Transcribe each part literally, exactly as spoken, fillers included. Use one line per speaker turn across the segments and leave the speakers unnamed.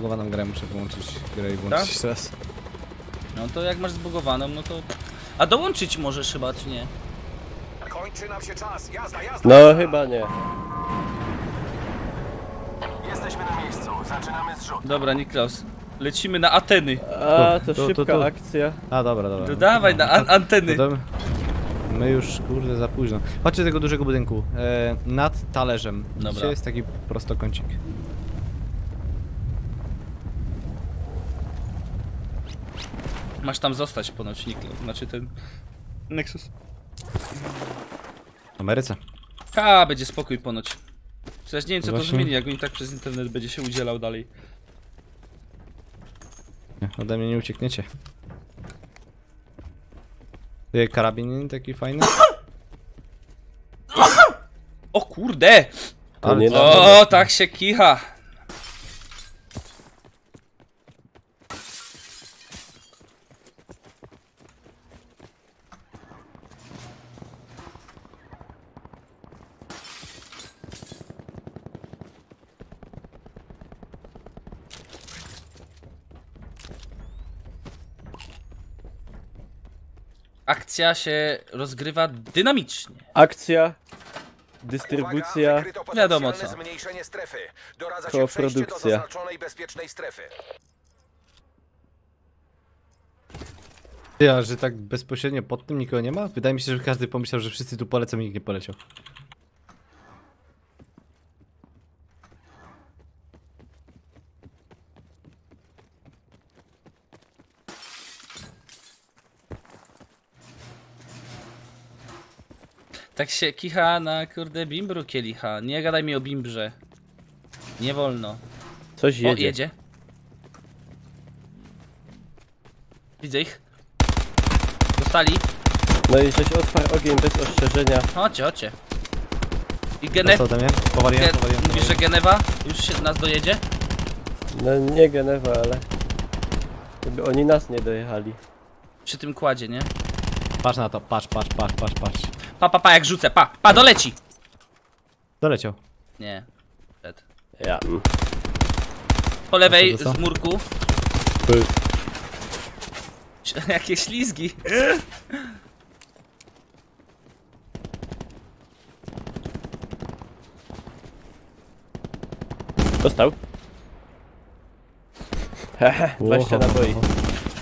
zbugowaną grę, muszę wyłączyć grę i włączyć jeszcze raz.
No to jak masz zbugowaną, no to... A dołączyć możesz chyba, czy nie?
Kończy nam się czas. Jazda, jazda.
No chyba nie.
Jesteśmy na miejscu. Zaczynamy zrzut.
Dobra, Niklaus. Lecimy na Ateny.
A, to
Tu, tu,
szybka
tu.
akcja.
A dobra, dobra.
To dawaj na an anteny.
No to my już kurde za późno. Chodźcie do tego dużego budynku. E, nad talerzem.
Dobra.
Gdzie jest taki prostokącik.
Masz tam zostać ponoć, Niklaus. Znaczy ten... Nexus.
W Ameryce.
A, będzie spokój ponoć. Przecież nie wiem co to
Właśnie.
zmieni, jak on i tak przez internet będzie się udzielał dalej.
Nie, ode mnie nie uciekniecie. Ty karabin taki fajny?
O kurde!
To nie
O, tak się kicha! Akcja się rozgrywa dynamicznie.
Akcja, dystrybucja.
Uwaga, wykryto
Wiadomo
potencjalne
co.
zmniejszenie strefy. Doradza się
Koprodukcja.
przejście do zaznaczonej bezpiecznej strefy.
Ty, a że tak bezpośrednio pod tym nikogo nie ma? Wydaje mi się, że każdy pomyślał, że wszyscy tu polecą i nikt nie poleciał.
Tak się kicha na kurde bimbru kielicha. Nie gadaj mi o bimbrze. Nie wolno.
Coś
O,
jedzie.
jedzie. Widzę ich. Dostali.
No i żeś otwarł ogień bez ostrzeżenia.
Chodźcie, chodźcie. I Gene...
Co ode mnie? Powaliłem,
Ge...
powaliłem.
Mówisz, że Genewa już się nas dojedzie?
No nie Genewa, ale... Żeby oni nas nie dojechali.
Przy tym kładzie, nie?
Patrz na to, patrz, patrz, patrz, patrz, patrz.
Pa, pa, pa, jak rzucę, pa, pa, doleci!
Doleciał.
Nie. Przed.
Ja. mm.
Po lewej
A co to
z
co?
murku.
Py.
Jakie ślizgi.
Dostał. Hehe, dwadzieścia
Oho,
naboi.
oho.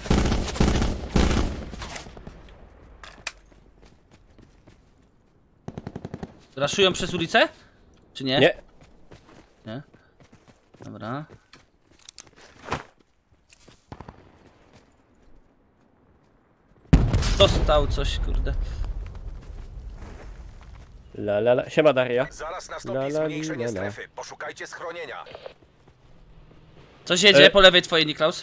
Raszują przez ulicę? Czy nie?
Nie.
Nie? Dobra. Dostał coś, kurde.
La la la. Siema Daria.
Zaraz
La,
nastąpi
la, li,
zmniejszenie
la, la.
strefy. Poszukajcie schronienia.
Coś jedzie
E.
po lewej twojej, Niklaus.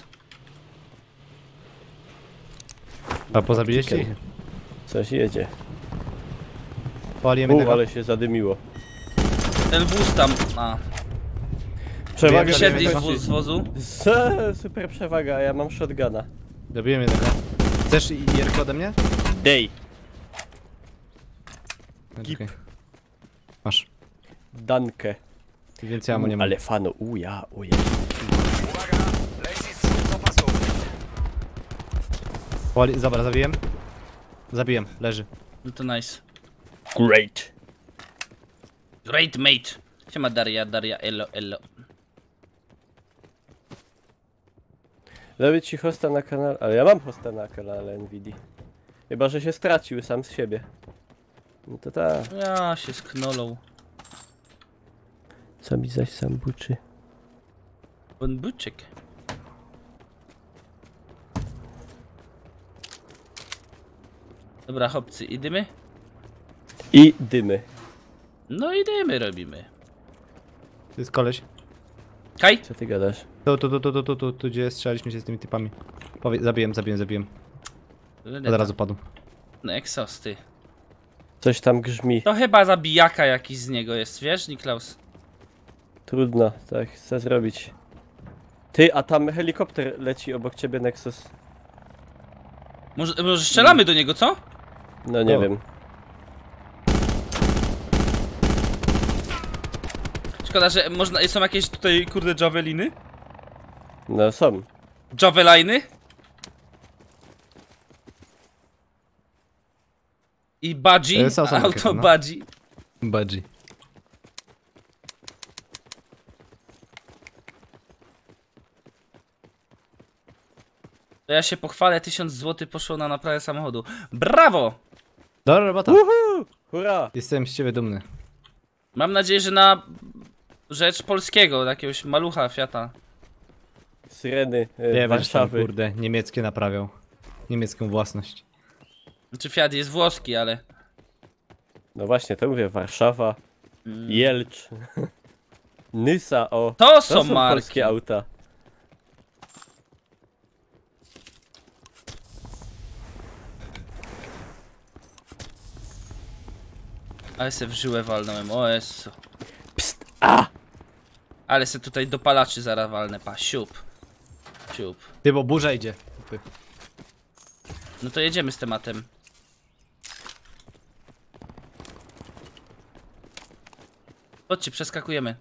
A pozabiliście ich?
Coś jedzie.
Powaliłem
U,
jednego.
ale się zadymiło.
Ten wóz tam. A.
Przewaga
Wysiedli z,
Wysiedli.
wóz, z wozu.
S- Super przewaga, ja mam shotguna.
Dobiłem jednego. Chcesz i Jerko ode mnie?
Dej.
Gip. Masz.
Dankę.
Więcej ammo nie mam.
Ale fano, uja, uja.
Uwaga, leci zrzut zapasu.
Powali... Dobra, zabiłem. Zabiłem, leży.
No to nice.
Great.
Great mate. Siema Daria, Daria, elo, elo.
Zrobić ci hosta na kanale, ale ja mam hosta na kanale Nvidia. Chyba, że się stracił sam z siebie. No to tak.
Ja się sknolą.
Co mi zaś sam buczy.
Bon byczek. Dobra, chłopcy, idziemy?
I dymy.
No idziemy, robimy.
To jest koleś.
Kaj?
Co ty gadasz?
Tu, tu, tu, tu, tu, tu, tu, tu gdzie strzelaliśmy się z tymi typami. Powie... Zabiłem, zabiłem, zabiłem. Od razu padł.
Nexus, ty.
Coś tam grzmi.
To chyba zabijaka jakiś z niego jest, wiesz, Niklaus?
Trudno, tak chcę zrobić. Ty, a tam helikopter leci obok ciebie, Nexus.
Może, może strzelamy do niego, co?
No nie
O.
wiem.
Szkoda, że można, są jakieś tutaj, kurde, javeliny?
No są.
Javeliny? I budgie?
E, są, są takie,
Auto
no.
budgie.
Budgie.
To ja się pochwalę, tysiąc złotych poszło na naprawę samochodu. Brawo!
Dobra robota.
Uhu! Hurra!
Jestem z ciebie dumny.
Mam nadzieję, że na rzecz polskiego, jakiegoś malucha Fiata.
Syreny e,
Nie, wiesz tam,
Warszawy.
kurde, niemieckie naprawiał. Niemiecką własność.
Znaczy Fiat jest włoski, ale...
No właśnie, to mówię, Warszawa,
Mm.
Jelcz, Nysa, o.
To są
są
marki.
polskie auta.
Ale se w żyłę walnąłem, o Jezu.
Psst, a!
Ale se tutaj dopalaczy zaraz walnę, pa, siup. Siup.
Ty, bo burza idzie. Kupy.
No to jedziemy z tematem. Chodźcie, przeskakujemy.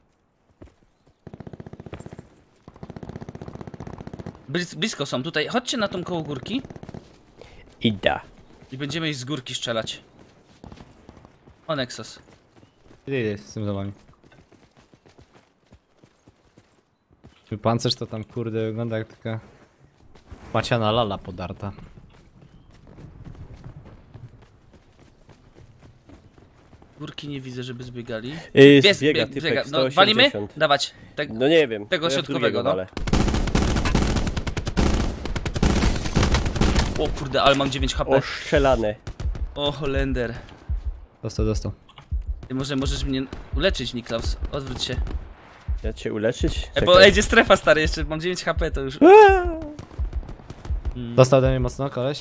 Blis blisko są tutaj. Chodźcie na tą koło górki
Ida.
i będziemy ich z górki strzelać. O, Nexus.
Ile jest z tym za wami? Czy pancerz to tam, kurde, wygląda jak taka maciana lala podarta.
Górki nie widzę, żeby zbiegali.
Yy,
Pies
zbiega
bieg-
typek
biega.
sto
No, walimy?
osiemdziesiąt.
Dawać. Tak.
No nie wiem.
Tego
to ja
środkowego,
drugiego
no.
walę.
O kurde, ale mam dziewięć H P.
Ostrzelane.
O, Holender.
Dostał, dostał.
Ty może możesz mnie uleczyć, Niklaus. Odwróć się.
Ja cię uleczyć?
E, bo ejdzie strefa, stary, jeszcze mam dziewięć H P, to już...
Aaa!
Mm.
Dostał do mnie mocno, koleś.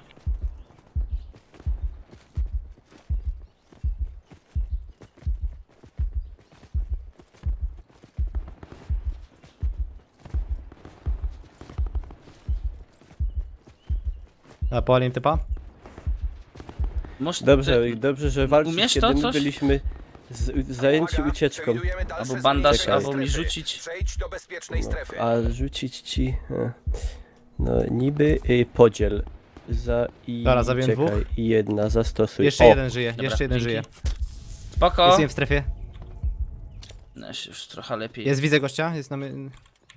A powalim typa?
Moż-
Dobrze,
ty-
dobrze, że walczyć,
Umiesz
kiedy
to
my
coś?
byliśmy z, zajęci
Uwaga,
ucieczką.
przewidujemy dalsze
Albo bandaż,
zmniejszenie
albo mi
strefy.
rzucić.
Przejdź do bezpiecznej strefy.
A rzucić ci... e, No niby y, podziel. Za i...
Dobra, zabiłem
czekaj,
dwóch.
i jedna zastosuj.
Jeszcze
O!
jeden żyje,
Dobra,
jeszcze jeden
dzięki.
żyje.
Spoko.
Jest jeden w strefie.
No, już trochę lepiej.
Jest, widzę gościa, jest na my...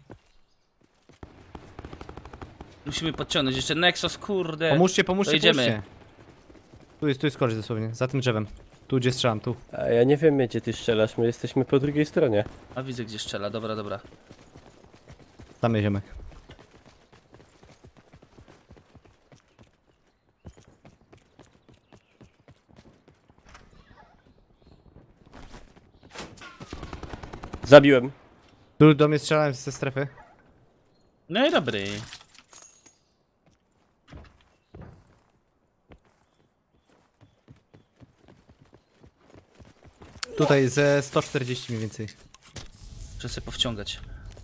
Musimy podciągnąć jeszcze Nexus, kurde.
Pomóżcie, pomóżcie,
To idziemy.
pomóżcie. Tu jest, tu jest koleś dosłownie, za tym drzewem. Tu gdzie strzelam, tu.
A ja nie wiem, gdzie ty strzelasz, my jesteśmy po drugiej stronie.
A widzę, gdzie strzela, dobra, dobra.
Tam jest ziomek.
Zabiłem.
Tu do mnie strzelałem ze strefy.
No i dobry.
Tutaj ze sto czterdzieści mniej więcej.
Muszę sobie powciągać.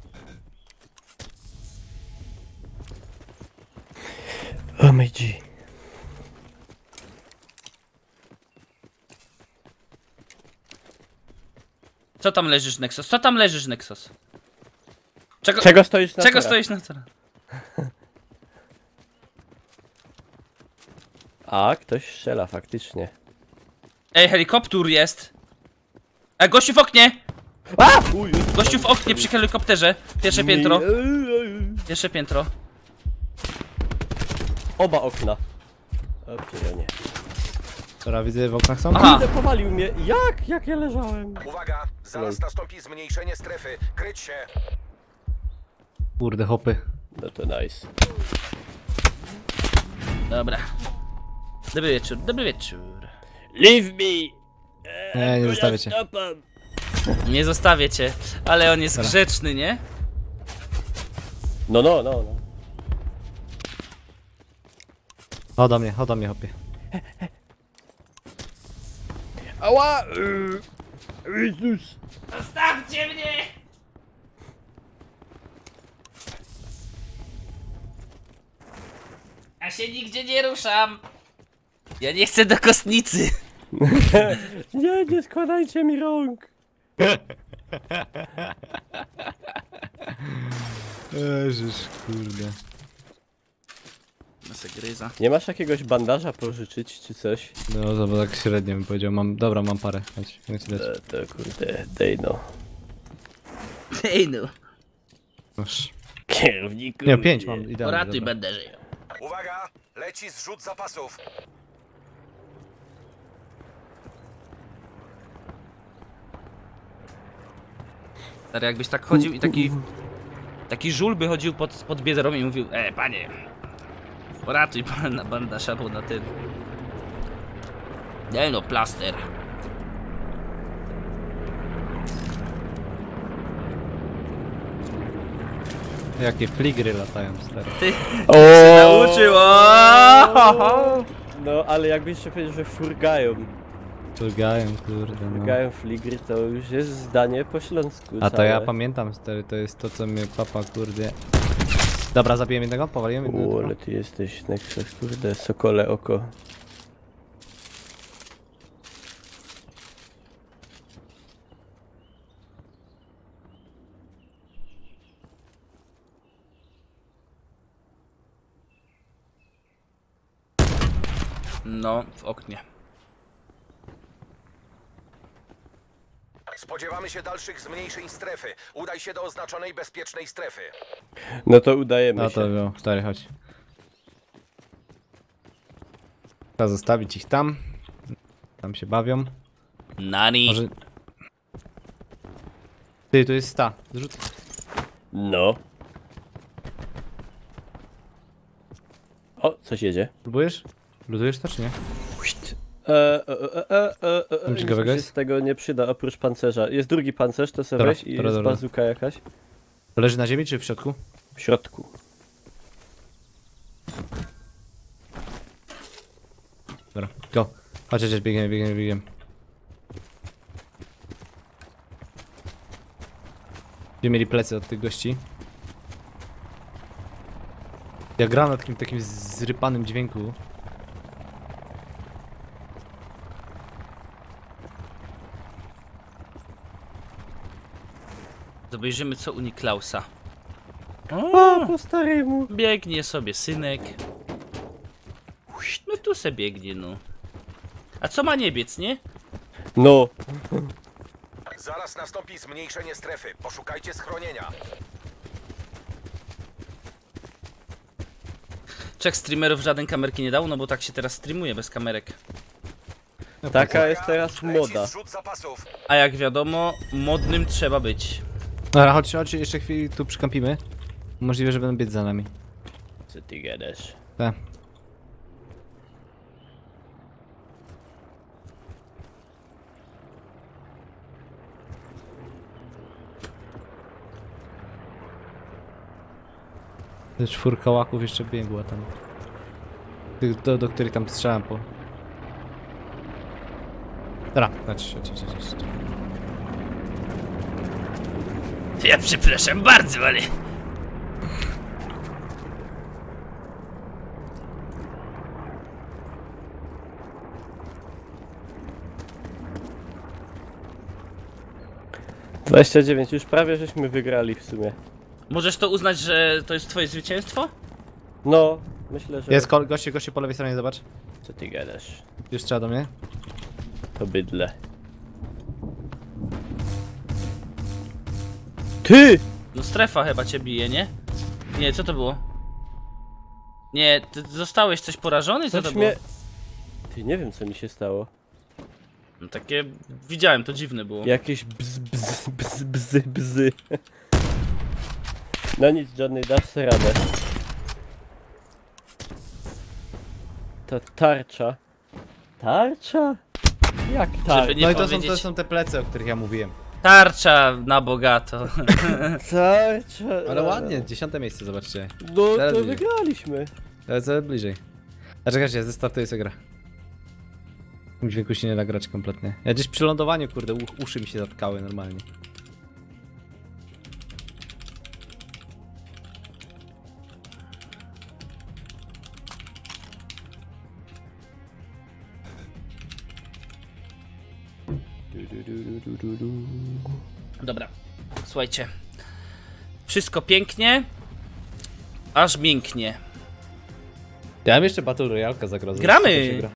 O my G.
Co tam leżysz, Nexus? Co tam leżysz, Nexus? Czego,
Czego stoisz na
czego
torach?
stoisz na torach?
A, ktoś strzela faktycznie.
Ej, helikopter jest. Ej, gościu w oknie!
A! Uj,
Gościu w oknie przy helikopterze. Pierwsze piętro. Pierwsze piętro.
Oba okna. O nie.
Dobra, widzę w oknach są.
Aha.
Kurde, powalił mnie. Jak? Jak ja leżałem?
Uwaga, zaraz nastąpi zmniejszenie strefy. Kryć się.
Kurde, hopy.
No to nice.
Dobra. Dobry wieczór, dobry wieczór.
Leave me!
Nie, nie zostawię cię.
Stopam.
Nie zostawię cię, ale on jest
Dobra.
grzeczny, nie?
No, no, no, no.
Chodź do mnie, chodź do mnie, hopie.
Ała! Jezus!
Zostawcie mnie! Ja się nigdzie nie ruszam. Ja nie chcę do kostnicy.
Nie, nie składajcie mi rąk!
Jeżysz, kurde.
Gryza.
Nie masz jakiegoś bandaża pożyczyć czy coś?
No to bo tak średnio bym powiedział. Mam, dobra, mam parę. Chodź, chcę ci dać.
E, to kurde, dej no.
Ej no.
Masz.
Kierowniku.
Nie, pięć mam, idealnie.
Poratuj
dobra.
będę żył.
Uwaga! Leci zrzut zapasów.
Stary, jakbyś tak chodził i taki... Taki żul by chodził pod, pod biedrą i mówił: E, panie, poratuj pan na bandaż albo na ten. Nie no, plaster.
Jakie fligry latają, stary.
Ty
O!
się nauczył, o!
No, ale jakbyś jeszcze powiedział, że furgają.
Turgają, kurde, no.
Furgają fligry, to już jest zdanie po śląsku.
A to
całe.
ja pamiętam, stary, to jest to, co mnie papa, kurde... Dobra, zabiłem jednego, powaliłem jednego.
U, ale ty jesteś Nexus, kurde, sokole oko.
No, w oknie.
Spodziewamy się dalszych zmniejszeń strefy. Udaj się do oznaczonej bezpiecznej strefy.
No to udajemy
No
się.
to no, stary, chodź. Trzeba zostawić ich tam. Tam się bawią.
Nani.
Może... Ty, tu jest sta. Zrzuć.
No. O, coś jedzie.
Próbujesz? Ludujesz to, czy nie?
E, e, e, e, e, e,
Tam
nic
ciekawego
mi się
jest?
z tego nie przyda oprócz pancerza. Jest drugi pancerz, to sobie
Dobra,
weź i
dobra,
jest
dobra.
bazuka jakaś.
To leży na ziemi, czy w środku?
W środku.
Dobra, go. Chodź, chodź, biegniemy, biegniemy, biegniemy. Gdzie mieli plecy od tych gości? Ja gram na takim, takim zrypanym dźwięku.
Zobaczymy, co u Niklausa.
O, po staremu.
Biegnie sobie synek. No tu se biegnie, no. A co ma nie biec, nie?
No.
Zaraz nastąpi zmniejszenie strefy. Poszukajcie schronienia.
Trzech streamerów żaden kamerki nie dał, no bo tak się teraz streamuje bez kamerek.
Taka jest teraz
Leci
moda.
zrzut zapasów.
A jak wiadomo, modnym trzeba być.
Dobra, chodź, chodź, jeszcze chwilę tu przykampimy. Możliwe, że będą biec za nami.
Co ty gadasz?
Tak. Te czwórka łaków jeszcze biegła tam. Tych, do, do których tam strzelam po... Dobra, chodź, chodź, chodź, chodź.
Ja przepraszam bardzo, ale...
dwadzieścia dziewięć, już prawie żeśmy wygrali w sumie.
Możesz to uznać, że to jest twoje zwycięstwo?
No, myślę, że...
Jest ko goście, goście po lewej stronie, zobacz.
Co ty gadasz?
Już strzela do mnie.
To bydle. Ty!
No strefa chyba cię bije, nie? Nie, co to było? Nie, ty zostałeś coś porażony? Co to
Coś
było?
mnie... Ty, nie wiem co mi się stało.
No takie... Widziałem, to dziwne było.
Jakieś bz, bz, bz, bzy, bzy. No nic, Johnny, dasz sobie radę. Ta tarcza. Tarcza? Jak tarcza?
Żeby nie
No i to są,
powiedzieć...
to są te plecy, o których ja mówiłem.
Tarcza na bogato.
Tarcza.
Ale ładnie, dziesiąte miejsce, zobaczcie.
No
Teraz
to
bliżej.
wygraliśmy.
Ale co bliżej. A czekajcie, zestartuję sobie gra. W tym dźwięku się nie da grać kompletnie. Ja gdzieś przy lądowaniu, kurde, u, uszy mi się zatkały normalnie.
Dobra, słuchajcie. Wszystko pięknie. Aż mięknie.
Ja mam jeszcze Battle Royalka zagrożę.
Gramy!